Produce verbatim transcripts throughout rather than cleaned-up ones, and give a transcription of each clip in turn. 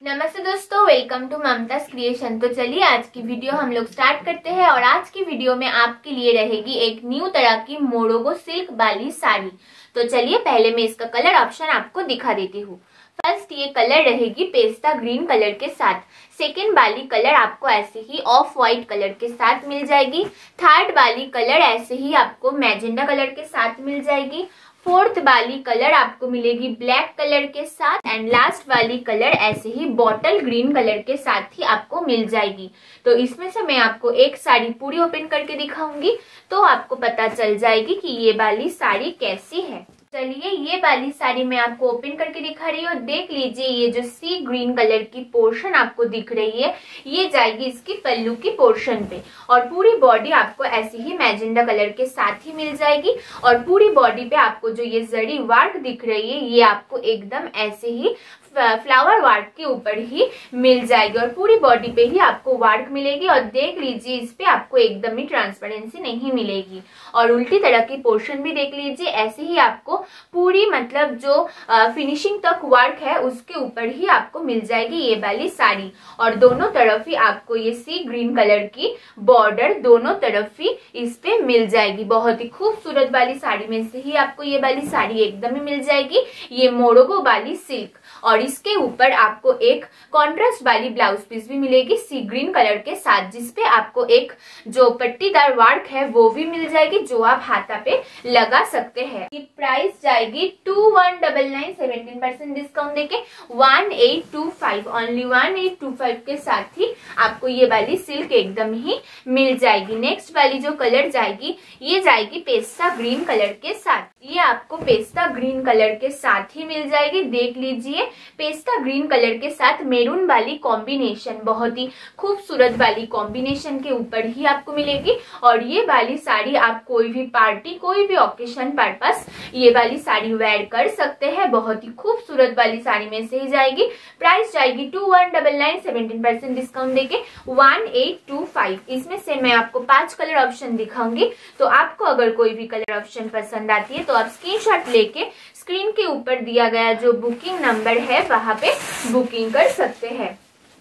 नमस्ते दोस्तों, welcome to Mumtaz creation. तो चलिए आज की वीडियो हम लोग स्टार्ट करते हैं और आज की वीडियो में आपके लिए रहेगी एक न्यू तरह की मोरोगो सिल्क वाली साड़ी। तो चलिए पहले मैं इसका कलर ऑप्शन आपको दिखा देती हूँ। फर्स्ट ये कलर रहेगी पेस्ता ग्रीन कलर के साथ। सेकेंड वाली कलर आपको ऐसे ही ऑफ वाइट कलर के साथ मिल जाएगी। थर्ड वाली कलर ऐसे ही आपको मैजेंडा कलर के साथ मिल जाएगी। फोर्थ वाली कलर आपको मिलेगी ब्लैक कलर के साथ एंड लास्ट वाली कलर ऐसे ही बॉटल ग्रीन कलर के साथ ही आपको मिल जाएगी। तो इसमें से मैं आपको एक साड़ी पूरी ओपन करके दिखाऊंगी तो आपको पता चल जाएगी कि ये वाली साड़ी कैसी है। चलिए ये वाली साड़ी मैं आपको ओपन करके दिखा रही हूँ। देख लीजिए ये जो सी ग्रीन कलर की पोर्शन आपको दिख रही है ये जाएगी इसकी पल्लू की पोर्शन पे और पूरी बॉडी आपको ऐसे ही मैजेंडा कलर के साथ ही मिल जाएगी। और पूरी बॉडी पे आपको जो ये जरी वर्क दिख रही है ये आपको एकदम ऐसे ही फ्लावर वर्क के ऊपर ही मिल जाएगी और पूरी बॉडी पे ही आपको वर्क मिलेगी। और देख लीजिए इस पे आपको एकदम ही ट्रांसपेरेंसी नहीं मिलेगी। और उल्टी तरह की पोर्शन भी देख लीजिए ऐसे ही आपको पूरी मतलब जो फिनिशिंग तक वर्क है उसके ऊपर ही आपको मिल जाएगी ये वाली साड़ी। और दोनों तरफ ही आपको ये सी ग्रीन कलर की बॉर्डर दोनों तरफ ही इस पे मिल जाएगी। बहुत ही खूबसूरत वाली साड़ी में से ही आपको ये वाली साड़ी एकदम ही मिल जाएगी। ये मोरोगो वाली सिल्क और इसके ऊपर आपको एक कॉन्ट्रास्ट वाली ब्लाउज पीस भी मिलेगी सी ग्रीन कलर के साथ, जिसपे आपको एक जो पट्टीदार वर्क है वो भी मिल जाएगी जो आप हाथा पे लगा सकते हैं। ये प्राइस जाएगी two one double nine seventeen percent discount देके one eight two five only one eight two five के साथ ही आपको ये वाली सिल्क एकदम ही मिल जाएगी। नेक्स्ट वाली जो कलर जाएगी ये जाएगी पेस्ता ग्रीन कलर के साथ। ये आपको पेस्ता ग्रीन कलर के साथ ही मिल जाएगी। देख लीजिए पेस्ता ग्रीन कलर के साथ मेरून वाली कॉम्बिनेशन बहुत ही खूबसूरत वाली कॉम्बिनेशन के ऊपर ही आपको मिलेगी। और ये वाली साड़ी आप कोई भी पार्टी कोई भी ओकेशन पर्पस ये वाली साड़ी वेयर कर सकते हैं। बहुत ही खूबसूरत वाली साड़ी में से ही जाएगी। प्राइस जाएगी two one double nine seventeen percent discount देके वन एट टू फाइव। इसमें से मैं आपको पांच कलर ऑप्शन दिखाऊंगी तो आपको अगर कोई भी कलर ऑप्शन पसंद आती है तो आप स्क्रीनशॉट लेके स्क्रीन के ऊपर दिया गया जो बुकिंग नंबर है वहां पे बुकिंग कर सकते हैं।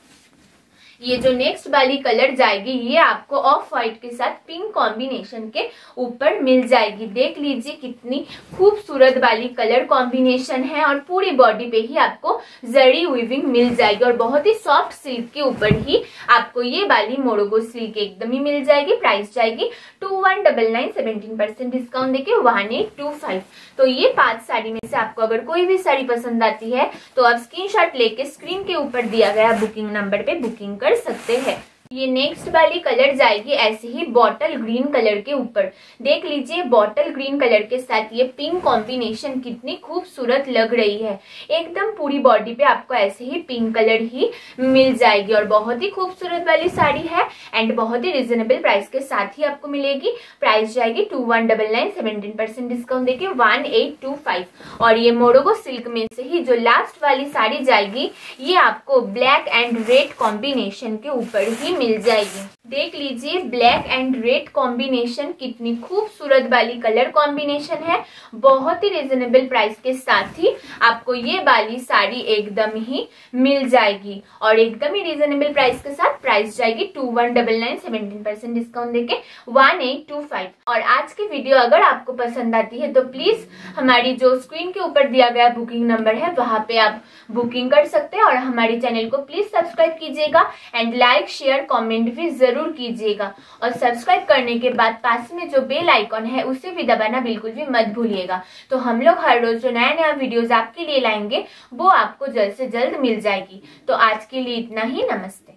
ये जो नेक्स्ट वाली कलर जाएगी ये आपको ऑफ व्हाइट के साथ पिंक कॉम्बिनेशन के ऊपर मिल जाएगी। देख लीजिए कितनी खूबसूरत वाली कलर कॉम्बिनेशन है और पूरी बॉडी पे ही आपको जरी वीविंग मिल जाएगी और बहुत ही सॉफ्ट सिल्क के ऊपर ही आपको ये वाली मोरोगो सिल्क एकदम ही मिल जाएगी। प्राइस जाएगी two one double nine seventeen percent discount देके वन एट टू फाइव। तो ये पांच साड़ी में से आपको अगर कोई भी साड़ी पसंद आती है तो आप स्क्रीनशॉट लेके स्क्रीन के ऊपर दिया गया बुकिंग नंबर पे बुकिंग कर सकते हैं। ये नेक्स्ट वाली कलर जाएगी ऐसे ही बॉटल ग्रीन कलर के ऊपर। देख लीजिए बॉटल ग्रीन कलर के साथ ये पिंक कॉम्बिनेशन कितनी खूबसूरत लग रही है। एकदम पूरी बॉडी पे आपको ऐसे ही पिंक कलर ही मिल जाएगी और बहुत ही खूबसूरत वाली साड़ी है एंड बहुत ही रिजनेबल प्राइस के साथ ही आपको मिलेगी। प्राइस जाएगी two one double nine seventeen percent discount देके वन एट टू फाइव। और ये मोरोगो सिल्क में से ही जो लास्ट वाली साड़ी जाएगी ये आपको ब्लैक एंड रेड कॉम्बिनेशन के ऊपर ही मिल जाएगी। देख लीजिए ब्लैक एंड रेड कॉम्बिनेशन कितनी खूबसूरत वाली कलर कॉम्बिनेशन है। बहुत ही रिजनेबल प्राइस के साथ ही आपको ये वाली साड़ी एकदम ही मिल जाएगी और एकदम ही रिजनेबल प्राइस के साथ प्राइस जाएगी two one double nine seventeen percent discount देके वन एट टू फाइव। और आज की वीडियो अगर आपको पसंद आती है तो प्लीज हमारी जो स्क्रीन के ऊपर दिया गया बुकिंग नंबर है वहां पे आप बुकिंग कर सकते हैं और हमारे चैनल को प्लीज सब्सक्राइब कीजिएगा एंड लाइक शेयर कमेंट भी जरूर कीजिएगा। और सब्सक्राइब करने के बाद पास में जो बेल आइकॉन है उसे भी दबाना बिल्कुल भी मत भूलिएगा। तो हम लोग हर रोज जो नया नया वीडियोस आपके लिए लाएंगे वो आपको जल्द से जल्द मिल जाएगी। तो आज के लिए इतना ही, नमस्ते।